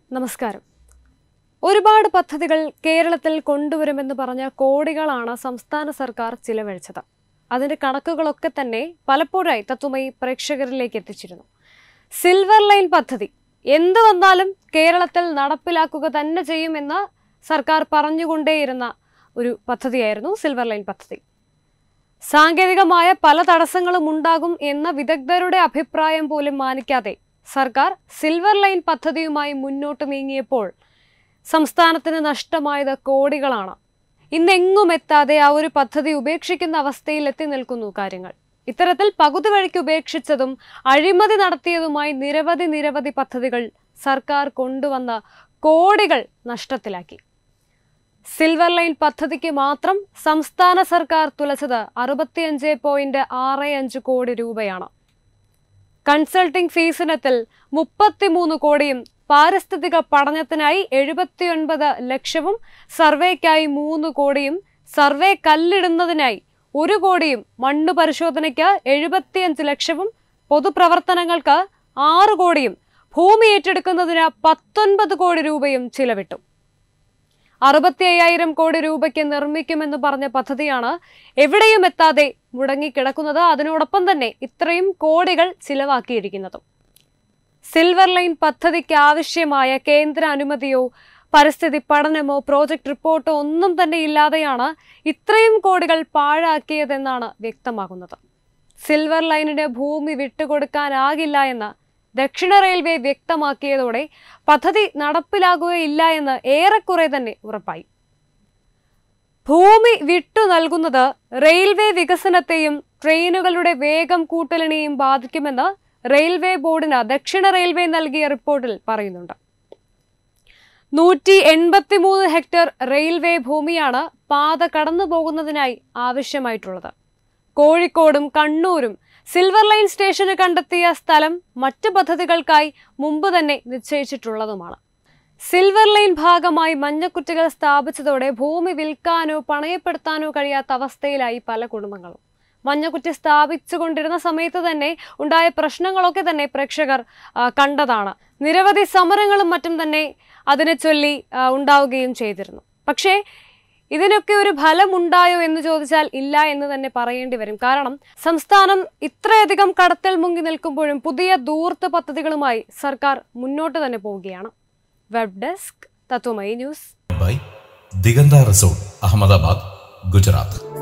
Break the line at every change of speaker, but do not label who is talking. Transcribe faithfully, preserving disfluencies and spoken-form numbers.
നമസ്കാരം. ഒരുപാട് പദ്ധതികൾ കേരളത്തിൽ കൊണ്ടുവരുമെന്ന് പറഞ്ഞ കോടികളാണ് സംസ്ഥാന സർക്കാർ ചിലവഴിച്ചത്. അതിന്റെ കണക്കുകളൊക്കെ തന്നെ പലപ്പോഴായി തത്വമയി പ്രേക്ഷകരിലേക്ക് എത്തിച്ചിരുന്നു. സിൽവർ ലൈൻ പദ്ധതി എന്ത് വന്നാലും കേരളത്തിൽ നടപ്പിലാക്കുക തന്നെ ചെയ്യുമെന്ന് സർക്കാർ പറഞ്ഞുകൊണ്ടേയിരുന്ന ഒരു പദ്ധതിയായിരുന്നു സിൽവർ ലൈൻ പദ്ധതി. സാങ്കേതികമായ പല തടസ്സങ്ങളും ഉണ്ടാകും എന്ന വിദഗ്ധരുടെ അഭിപ്രായം പോലും മാനിക്കാതെ സർക്കാർ സിൽവർ ലൈൻ പദ്ധതിയുമായി മുന്നോട്ട് നീങ്ങിയപ്പോൾ സംസ്ഥാനത്തിന് നഷ്ടമായത് കോടികളാണ്. ഇന്നെങ്ങും എത്താതെ ആ ഒരു പദ്ധതി ഉപേക്ഷിക്കുന്ന അവസ്ഥയിൽ എത്തി നിൽക്കുന്നു കാര്യങ്ങൾ. ഇത്തരത്തിൽ പകുതി വഴിക്ക് ഉപേക്ഷിച്ചതും അഴിമതി നടത്തിയതുമായി നിരവധി നിരവധി പദ്ധതികൾ സർക്കാർ കൊണ്ടുവന്ന കോടികൾ നഷ്ടത്തിലാക്കി. സിൽവർ ലൈൻ പദ്ധതിക്ക് മാത്രം സംസ്ഥാന സർക്കാർ തുലച്ചത് അറുപത്തിയഞ്ച് പോയിന്റ് ആറ് അഞ്ച് കോടി രൂപയാണ്. കൺസൾട്ടിംഗ് ഫീസിനത്തിൽ മുപ്പത്തിമൂന്ന് കോടിയും പാരിസ്ഥിതിക പഠനത്തിനായി എഴുപത്തിയൊൻപത് ലക്ഷവും സർവേക്കായി മൂന്ന് കോടിയും സർവേ കല്ലിടുന്നതിനായി ഒരു കോടിയും മണ്ണ് പരിശോധനയ്ക്ക് എഴുപത്തിയഞ്ച് ലക്ഷവും പൊതുപ്രവർത്തനങ്ങൾക്ക് ആറ് കോടിയും ഭൂമി ഏറ്റെടുക്കുന്നതിന് പത്തൊൻപത് കോടി രൂപയും ചിലവിട്ടു. അറുപത്തി അയ്യായിരം കോടി രൂപയ്ക്ക് നിർമ്മിക്കുമെന്ന് പറഞ്ഞ പദ്ധതിയാണ് എവിടെയും എത്താതെ മുടങ്ങിക്കിടക്കുന്നത്. അതിനോടൊപ്പം തന്നെ ഇത്രയും കോടികൾ ചിലവാക്കിയിരിക്കുന്നതും. സിൽവർ ലൈൻ പദ്ധതിക്ക് ആവശ്യമായ കേന്ദ്ര അനുമതിയോ പരിസ്ഥിതി പഠനമോ പ്രോജക്ട് റിപ്പോർട്ടോ ഒന്നും തന്നെ ഇല്ലാതെയാണ് ഇത്രയും കോടികൾ പാഴാക്കിയതെന്നാണ് വ്യക്തമാകുന്നത്. സിൽവർ ലൈനിന് ഭൂമി വിട്ടുകൊടുക്കാനാകില്ല എന്ന് ദക്ഷിണ റെയിൽവേ വ്യക്തമാക്കിയതോടെ പദ്ധതി നടപ്പിലാകുകയില്ല എന്ന് ഏറെക്കുറെ തന്നെ ഉറപ്പായി. ഭൂമി വിട്ടു നൽകുന്നത് റെയിൽവേ വികസനത്തെയും ട്രെയിനുകളുടെ വേഗം കൂട്ടലിനെയും ബാധിക്കുമെന്ന് റെയിൽവേ ബോർഡിന് ദക്ഷിണ റെയിൽവേ നൽകിയ റിപ്പോർട്ടിൽ പറയുന്നുണ്ട്. നൂറ്റി എൺപത്തി മൂന്ന് ഹെക്ടർ റെയിൽവേ ഭൂമിയാണ് പാത കടന്നു പോകുന്നതിനായി ആവശ്യമായിട്ടുള്ളത്. കോഴിക്കോടും കണ്ണൂരും സിൽവർ ലൈൻ സ്റ്റേഷന് കണ്ടെത്തിയ സ്ഥലം മറ്റ് പദ്ധതികൾക്കായി മുമ്പ് തന്നെ നിശ്ചയിച്ചിട്ടുള്ളതുമാണ്. സിൽവർ ലൈൻ ഭാഗമായി മഞ്ഞക്കുറ്റികൾ സ്ഥാപിച്ചതോടെ ഭൂമി വിൽക്കാനോ പണയപ്പെടുത്താനോ കഴിയാത്ത അവസ്ഥയിലായി പല കുടുംബങ്ങളും. മഞ്ഞക്കുറ്റി സ്ഥാപിച്ചുകൊണ്ടിരുന്ന സമയത്ത് തന്നെ ഉണ്ടായ പ്രശ്നങ്ങളൊക്കെ തന്നെ പ്രേക്ഷകർ കണ്ടതാണ്. നിരവധി സമരങ്ങളും മറ്റും തന്നെ അതിനെ ചൊല്ലി ഉണ്ടാവുകയും ചെയ്തിരുന്നു. പക്ഷേ ഇതിനൊക്കെ ഒരു ഫലമുണ്ടായോ എന്ന് ചോദിച്ചാൽ ഇല്ല എന്ന് തന്നെ പറയേണ്ടി വരും. കാരണം സംസ്ഥാനം ഇത്രയധികം കടത്തിൽ മുങ്ങി നിൽക്കുമ്പോഴും പുതിയ ധൂർത്ത് പദ്ധതികളുമായി സർക്കാർ മുന്നോട്ട് തന്നെ പോവുകയാണ്. Web desk Tatwamayi news.
Digantha resort, Ahmedabad, Gujarat.